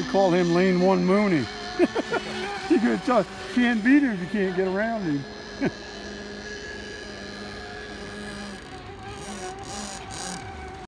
They call him Lane One Mooney. You can't beat him if you can't get around him.